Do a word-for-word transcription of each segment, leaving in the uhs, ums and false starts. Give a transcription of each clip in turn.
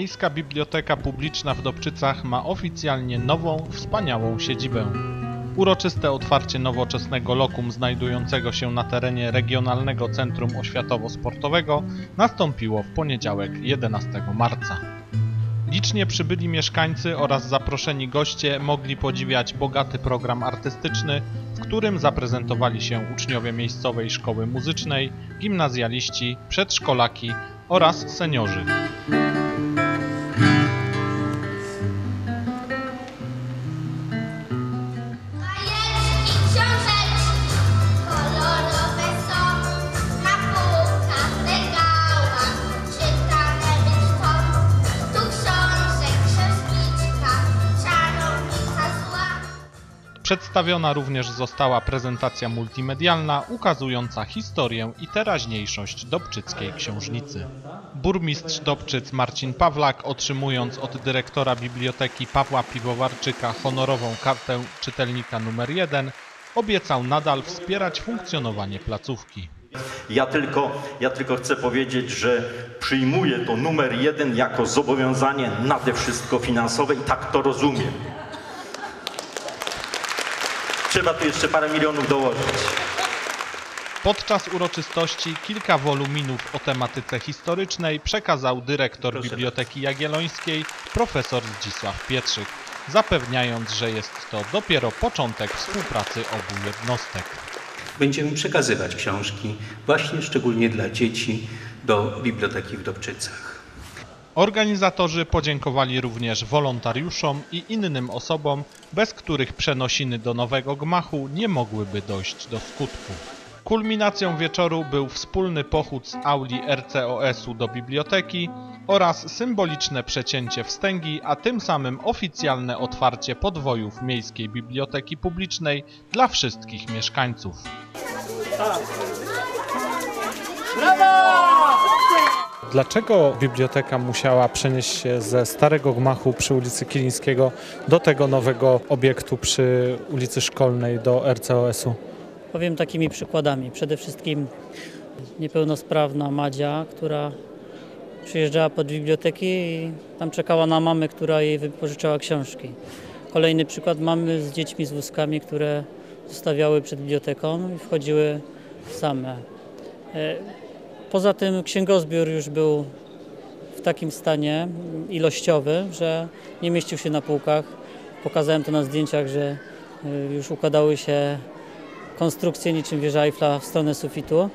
Miejska Biblioteka Publiczna w Dobczycach ma oficjalnie nową, wspaniałą siedzibę. Uroczyste otwarcie nowoczesnego lokum znajdującego się na terenie Regionalnego Centrum Oświatowo-Sportowego nastąpiło w poniedziałek jedenastego marca. Licznie przybyli mieszkańcy oraz zaproszeni goście mogli podziwiać bogaty program artystyczny, w którym zaprezentowali się uczniowie miejscowej szkoły muzycznej, gimnazjaliści, przedszkolaki oraz seniorzy. Przedstawiona również została prezentacja multimedialna ukazująca historię i teraźniejszość dobczyckiej książnicy. Burmistrz Dobczyc Marcin Pawlak, otrzymując od dyrektora biblioteki Pawła Piwowarczyka honorową kartę czytelnika numer jeden, obiecał nadal wspierać funkcjonowanie placówki. Ja tylko, ja tylko chcę powiedzieć, że przyjmuję to numer jeden jako zobowiązanie nade wszystko finansowe i tak to rozumiem. Trzeba tu jeszcze parę milionów dołożyć. Podczas uroczystości kilka woluminów o tematyce historycznej przekazał dyrektor Proszę Biblioteki Jagiellońskiej profesor Zdzisław Pietrzyk, zapewniając, że jest to dopiero początek współpracy obu jednostek. Będziemy przekazywać książki właśnie szczególnie dla dzieci do biblioteki w Dobczycach. Organizatorzy podziękowali również wolontariuszom i innym osobom, bez których przenosiny do nowego gmachu nie mogłyby dojść do skutku. Kulminacją wieczoru był wspólny pochód z auli R C O S-u do biblioteki oraz symboliczne przecięcie wstęgi, a tym samym oficjalne otwarcie podwojów Miejskiej Biblioteki Publicznej dla wszystkich mieszkańców. Dlaczego biblioteka musiała przenieść się ze starego gmachu przy ulicy Kilińskiego do tego nowego obiektu przy ulicy Szkolnej do R C O S-u? Powiem takimi przykładami. Przede wszystkim niepełnosprawna Madzia, która przyjeżdżała pod biblioteki i tam czekała na mamę, która jej wypożyczała książki. Kolejny przykład, mamy z dziećmi z wózkami, które zostawiały przed biblioteką i wchodziły same. Poza tym księgozbiór już był w takim stanie ilościowym, że nie mieścił się na półkach. Pokazałem to na zdjęciach, że już układały się konstrukcje niczym wieża Eiffla w stronę sufitu.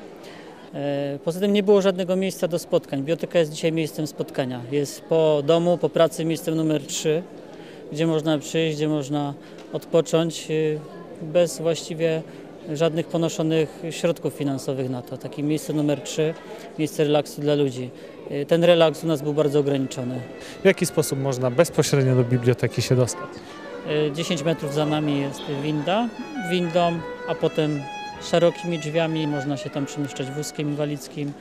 Poza tym nie było żadnego miejsca do spotkań. Biblioteka jest dzisiaj miejscem spotkania. Jest po domu, po pracy miejscem numer trzy, gdzie można przyjść, gdzie można odpocząć bez właściwie żadnych ponoszonych środków finansowych na to. Takie miejsce numer trzy, miejsce relaksu dla ludzi. Ten relaks u nas był bardzo ograniczony. W jaki sposób można bezpośrednio do biblioteki się dostać? dziesięć metrów za nami jest winda, windą, a potem szerokimi drzwiami można się tam przemieszczać wózkiem inwalidzkim.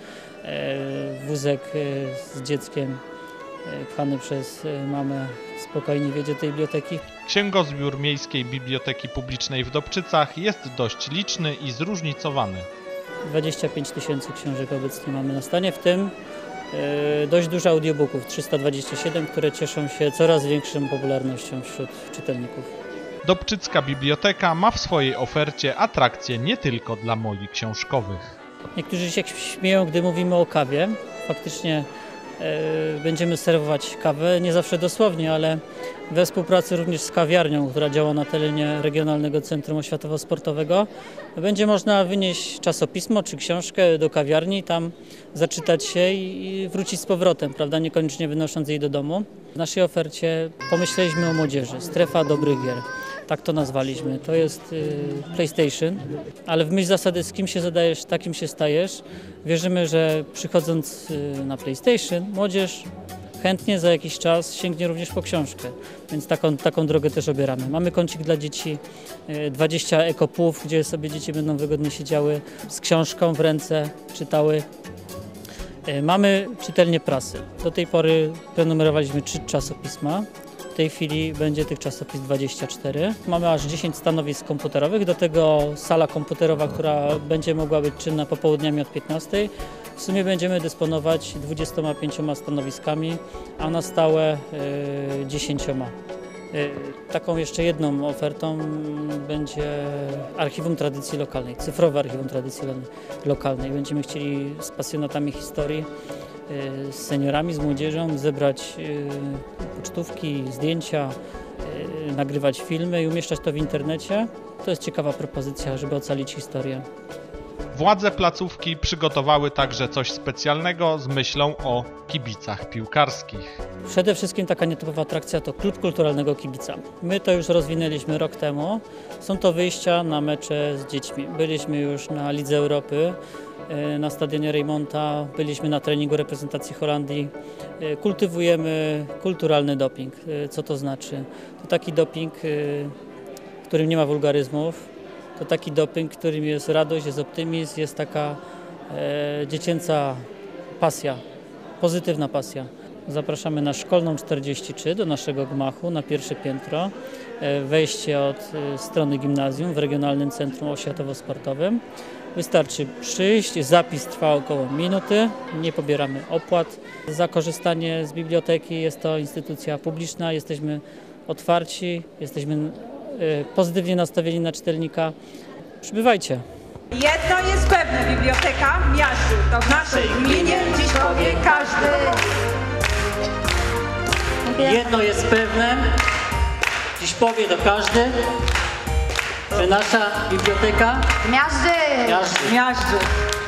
Wózek z dzieckiem pchany przez mamę spokojnie wiedzie do tej biblioteki. Księgozbiór Miejskiej Biblioteki Publicznej w Dobczycach jest dość liczny i zróżnicowany. dwadzieścia pięć tysięcy książek obecnie mamy na stanie, w tym dość dużo audiobooków, trzysta dwadzieścia siedem, które cieszą się coraz większą popularnością wśród czytelników. Dobczycka Biblioteka ma w swojej ofercie atrakcje nie tylko dla moli książkowych. Niektórzy się śmieją, gdy mówimy o kawie. Faktycznie e, będziemy serwować kawę, nie zawsze dosłownie, ale we współpracy również z kawiarnią, która działa na terenie Regionalnego Centrum Oświatowo-Sportowego. Będzie można wynieść czasopismo czy książkę do kawiarni, tam zaczytać się i, i wrócić z powrotem, prawda, niekoniecznie wynosząc jej do domu. W naszej ofercie pomyśleliśmy o młodzieży, strefa dobrych gier. Tak to nazwaliśmy. To jest y, PlayStation, ale w myśl zasady z kim się zadajesz, takim się stajesz. Wierzymy, że przychodząc y, na PlayStation, młodzież chętnie za jakiś czas sięgnie również po książkę, więc taką, taką drogę też obieramy. Mamy kącik dla dzieci, y, dwadzieścia ekopów, gdzie sobie dzieci będą wygodnie siedziały z książką w ręce, czytały. Y, mamy czytelnię prasy. Do tej pory prenumerowaliśmy trzy czasopisma. tej chwili będzie tych czasopis dwadzieścia cztery. Mamy aż dziesięć stanowisk komputerowych, do tego sala komputerowa, która będzie mogła być czynna popołudniami od piętnastej. W sumie będziemy dysponować dwudziestoma pięcioma stanowiskami, a na stałe y, dziesięcioma. Y, taką jeszcze jedną ofertą będzie Archiwum Tradycji Lokalnej, cyfrowe Archiwum Tradycji Lokalnej. Będziemy chcieli z pasjonatami historii, y, z seniorami, z młodzieżą zebrać y, pocztówki, zdjęcia, y, nagrywać filmy i umieszczać to w internecie. To jest ciekawa propozycja, żeby ocalić historię. Władze placówki przygotowały także coś specjalnego z myślą o kibicach piłkarskich. Przede wszystkim taka nietypowa atrakcja to klub kulturalnego kibica. My to już rozwinęliśmy rok temu. Są to wyjścia na mecze z dziećmi. Byliśmy już na Lidze Europy, na stadionie Reymonta, byliśmy na treningu reprezentacji Holandii. Kultywujemy kulturalny doping. Co to znaczy? To taki doping, w którym nie ma wulgaryzmów. To taki doping, w którym jest radość, jest optymizm, jest taka e, dziecięca pasja, pozytywna pasja. Zapraszamy na Szkolną czterdzieści trzy do naszego gmachu na pierwsze piętro. E, wejście od e, strony gimnazjum w Regionalnym Centrum Oświatowo-Sportowym. Wystarczy przyjść, zapis trwa około minuty, nie pobieramy opłat. Za korzystanie z biblioteki, jest to instytucja publiczna, jesteśmy otwarci, jesteśmy pozytywnie nastawieni na czytelnika. Przybywajcie. Jedno jest pewne, biblioteka miażdży. To w naszej gminie dziś powie każdy. Jedno jest pewne, dziś powie to każdy, że nasza biblioteka Miażdży! miażdży. Miażdży.